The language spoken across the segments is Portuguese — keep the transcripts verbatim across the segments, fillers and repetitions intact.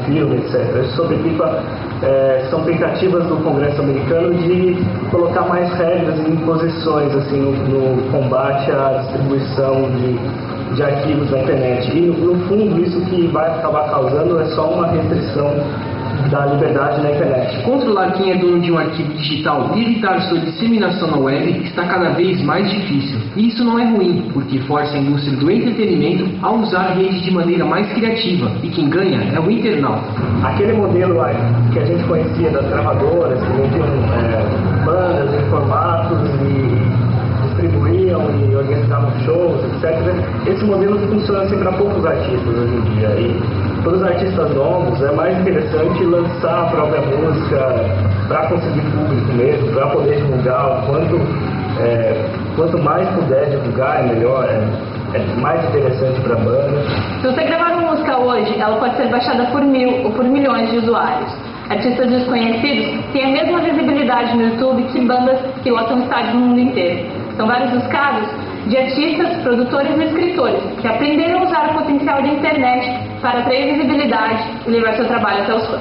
filme, etcétera. As Sopa e Pipa é, são tentativas do Congresso americano de colocar mais regras e imposições assim, no, no combate à distribuição de, de arquivos na internet. E, no, no fundo, isso que vai acabar causando é só uma restrição da liberdade na internet. Controlar quem é dono de um arquivo digital e evitar sua disseminação na web está cada vez mais difícil. E isso não é ruim, porque força a indústria do entretenimento a usar a rede de maneira mais criativa, e quem ganha é o internauta. Aquele modelo que a gente conhecia das gravadoras, que vendiam é, bandas em formatos e distribuíam e organizavam shows, etcétera. Esse modelo funciona assim para poucos artistas hoje em dia. E para os artistas novos é mais interessante lançar a própria música para conseguir público mesmo, para poder divulgar o quanto, é, quanto mais puder divulgar é melhor, é, é mais interessante para a banda. Se você gravar uma música hoje, ela pode ser baixada por mil ou por milhões de usuários. Artistas desconhecidos têm a mesma visibilidade no YouTube que bandas que lotam estádios no mundo inteiro. São vários os casos de artistas, produtores e escritores que aprenderam a usar o potencial da internet para atrair visibilidade e levar seu trabalho até os fãs.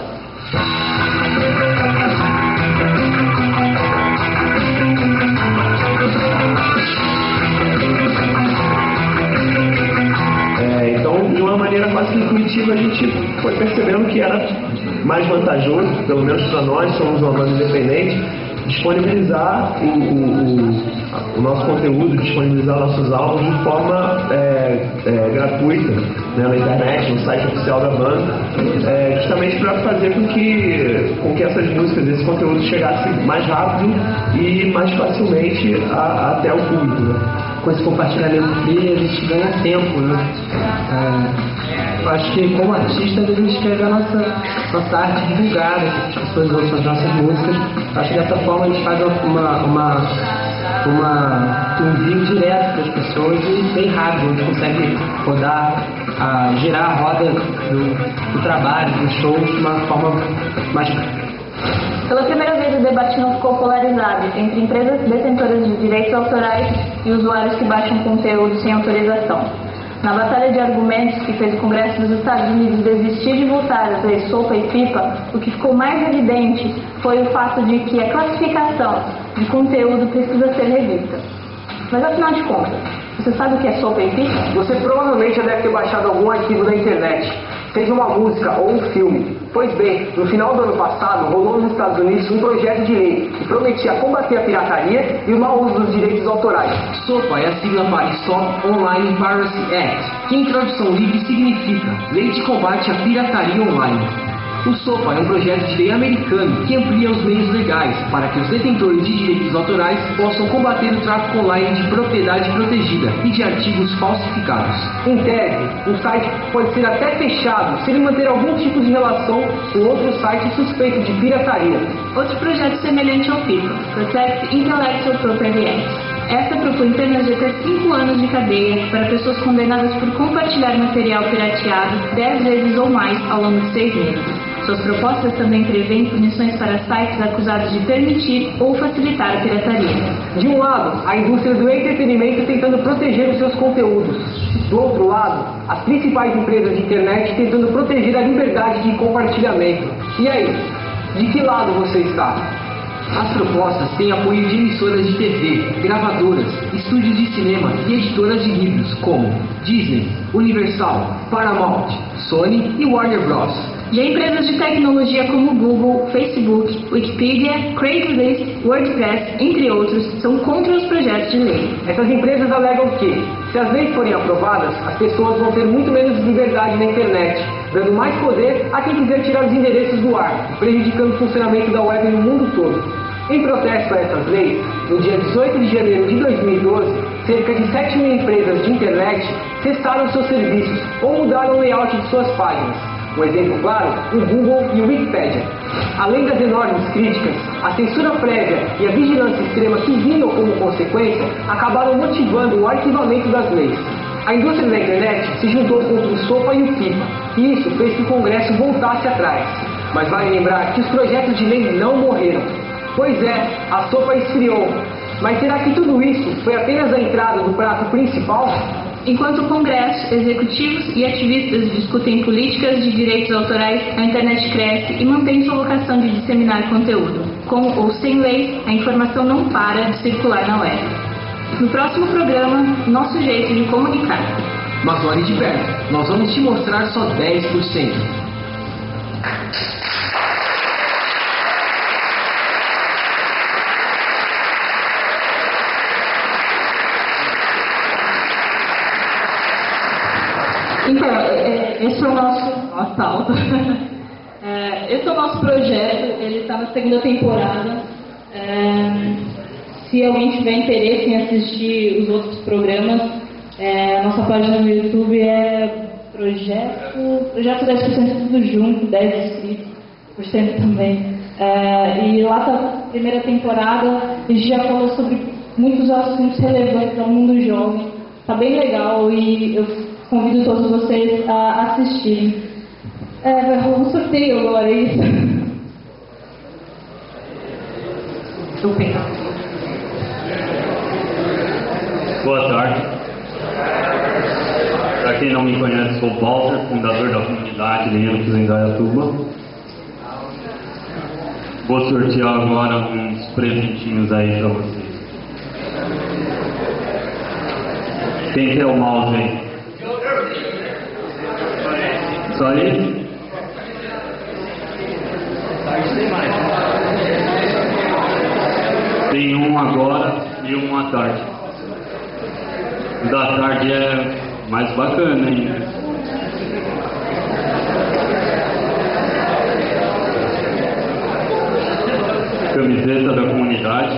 É, então, de uma maneira quase intuitiva, a gente foi percebendo que era mais vantajoso, pelo menos para nós, somos uma banda independente, disponibilizar o, o, o nosso conteúdo, disponibilizar nossos álbuns de forma é, é, gratuita, né, na internet, no site oficial da banda, é, justamente para fazer com que, com que essas músicas, esse conteúdo chegasse mais rápido e mais facilmente a, até o público. Né? Com esse compartilhamento free, a gente ganha tempo, né? É, eu acho que como artista a gente quer ver a nossa, nossa arte divulgada, que as pessoas ouçam as nossas músicas. Eu acho que dessa forma a gente faz uma, uma, uma, um envio direto para as pessoas e bem rápido, a gente consegue rodar, a, girar a roda do, do trabalho, dos shows de uma forma mais. Pela primeira vez, o debate não ficou polarizado entre empresas detentoras de direitos autorais e usuários que baixam conteúdo sem autorização. Na batalha de argumentos que fez o Congresso dos Estados Unidos desistir de votar as leis Sopa e Pipa, o que ficou mais evidente foi o fato de que a classificação de conteúdo precisa ser revista. Mas afinal de contas, você sabe o que é Sopa e Pipa? Você provavelmente já deve ter baixado algum arquivo da internet, seja uma música ou um filme. Pois bem, no final do ano passado, rolou nos Estados Unidos um projeto de lei que prometia combater a pirataria e o mau uso dos direitos autorais. SOPA é a sigla para Stop Online Piracy Act, que em tradução livre significa Lei de Combate à Pirataria Online. O SOPA é um projeto de lei americano que amplia os meios legais para que os detentores de direitos autorais possam combater o tráfico online de propriedade protegida e de artigos falsificados. Em tese, um site pode ser até fechado se ele manter algum tipo de relação com outro site suspeito de pirataria. Outro projeto semelhante ao PIPA, Protect Intellectual Property Act. Essa propõe penas de até cinco anos de cadeia para pessoas condenadas por compartilhar material pirateado dez vezes ou mais ao longo de seis meses. Suas propostas também prevêem punições para sites acusados de permitir ou facilitar a pirataria. De um lado, a indústria do entretenimento tentando proteger os seus conteúdos. Do outro lado, as principais empresas de internet tentando proteger a liberdade de compartilhamento. E aí, de que lado você está? As propostas têm apoio de emissoras de T V, gravadoras, estúdios de cinema e editoras de livros como Disney, Universal, Paramount, Sony e Warner Bros. Já empresas de tecnologia como Google, Facebook, Wikipedia, Craigslist, WordPress, entre outros, são contra os projetos de lei. Essas empresas alegam que, se as leis forem aprovadas, as pessoas vão ter muito menos liberdade na internet, dando mais poder a quem quiser tirar os endereços do ar, prejudicando o funcionamento da web no mundo todo. Em protesto a essas leis, no dia dezoito de janeiro de dois mil e doze, cerca de sete mil empresas de internet cessaram seus serviços ou mudaram o layout de suas páginas. Um exemplo claro, o Google e o Wikipedia. Além das enormes críticas, a censura prévia e a vigilância extrema que vinham como consequência acabaram motivando o arquivamento das leis. A indústria da internet se juntou contra o SOPA e o PIPA, e isso fez que o Congresso voltasse atrás. Mas vale lembrar que os projetos de lei não morreram. Pois é, a sopa esfriou. Mas será que tudo isso foi apenas a entrada do prato principal? Enquanto congressos, executivos e ativistas discutem políticas de direitos autorais, a internet cresce e mantém sua vocação de disseminar conteúdo. Com ou sem leis, a informação não para de circular na web. No próximo programa, nosso jeito de comunicar. Mas olhe de perto, nós vamos te mostrar só dez por cento. Então, esse é o nosso... Nossa, alta. É, esse é o nosso projeto, ele está na segunda temporada. É, se alguém tiver interesse em assistir os outros programas, é, a nossa página no YouTube é Projeto, projeto dez por cento tudo junto, dez inscritos por cento também. É, e lá está a primeira temporada, a gente já falou sobre muitos assuntos relevantes ao mundo jovem. Está bem legal e eu convido todos vocês a assistirem. É, vai rolar um sorteio agora, é isso? Super. Boa tarde. Para quem não me conhece, sou o Walter, fundador da comunidade Linux em Indaiatuba. Vou sortear agora uns presentinhos aí para vocês. Quem quer o mouse aí? Só isso? Tem um agora e um à tarde. O da tarde é mais bacana ainda. Camiseta da comunidade.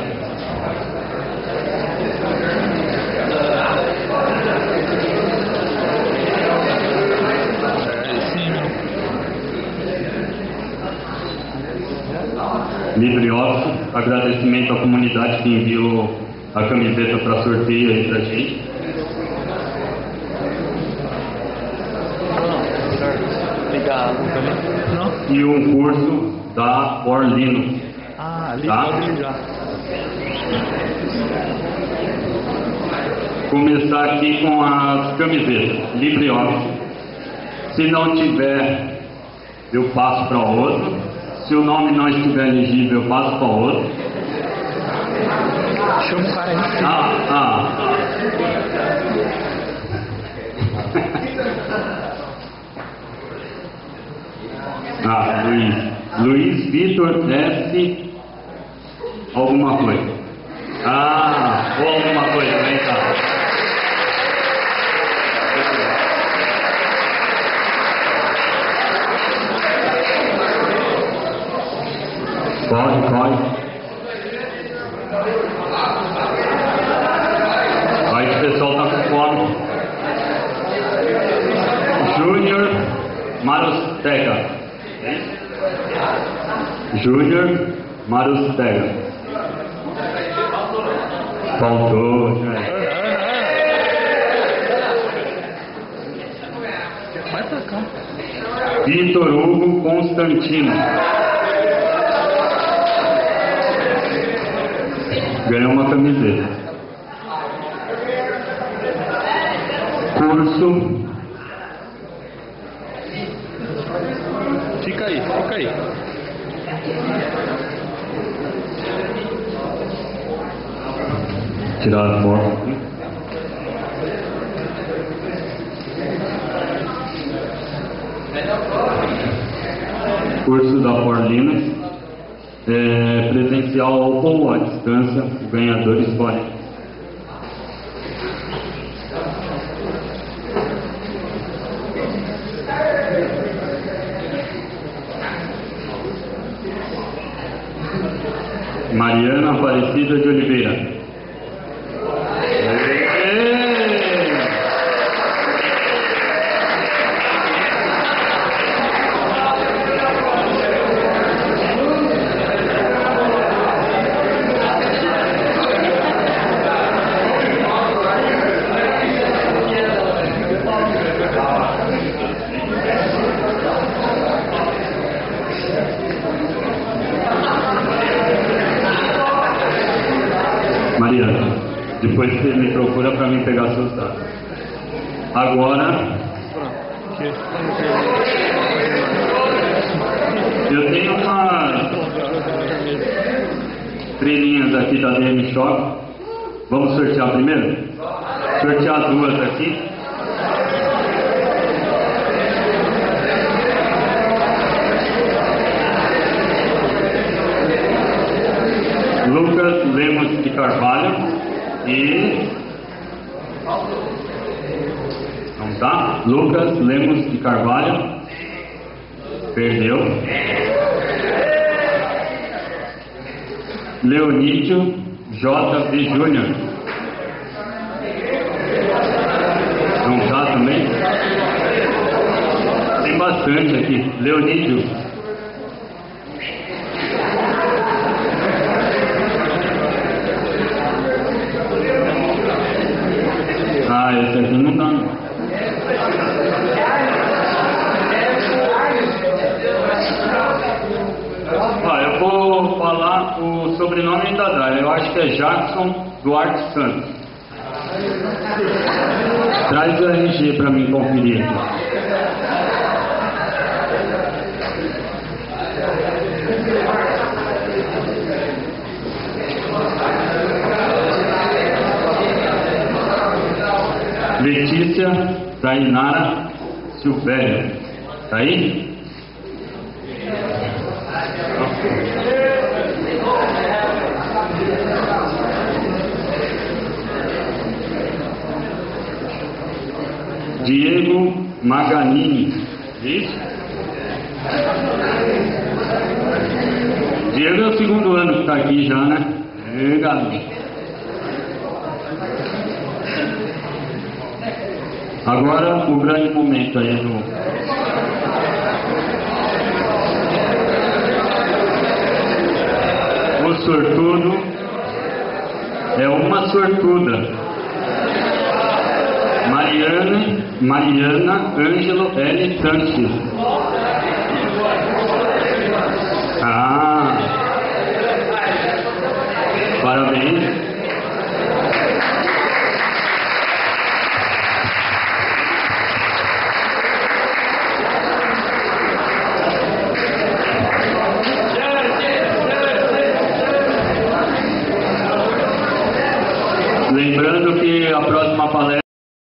LibreOffice, agradecimento à comunidade que enviou a camiseta para sorteio aí pra gente. E um curso da Orlino. Ah, ali tá? pode ligar. Começar aqui com as camisetas LibreOffice. Se não tiver, eu passo para outro. Se o nome não estiver elegível, eu passo para outro. Chama o cara aí. Ah, ah. Ah, Luiz. Luiz Vitor S. Alguma coisa. Ah, ou alguma coisa, vem cá. Corre, corre. Aí o pessoal tá com fome. Júnior Marustega. Júnior Marustega. Faltou, né? Vai pra cá. Vitor Hugo Constantino. Ganhou uma camiseta. Curso. Fica aí, fica aí. Tirar a foto. Curso da Orlino. É, presencial ou à distância, o ganhador escolhe. Mariana Aparecida de Oliveira. Mariana, depois você me procura para mim pegar seus dados. Agora, eu tenho umas trilhinhas aqui da D M Shop. Vamos sortear primeiro? Sortear duas aqui. Lucas Lemos de Carvalho e... Não tá? Lucas Lemos de Carvalho. Perdeu. Leonídio J B Júnior. Não tá também? Tem bastante aqui. Leonídio. Ah, esse aqui não dá. Ah, eu vou falar o sobrenome ainda dá. Eu acho que é Jackson Duarte Santos. Traz o R G para mim conferir aqui. Letícia Tainara Silvério. Tá aí? Diego Maganini. Isso? Diego é o segundo ano que está aqui já, né? Legal. Agora o grande momento aí do... O sortudo é uma sortuda. Mariana, Mariana Ângelo L. Sanches. Ah, parabéns.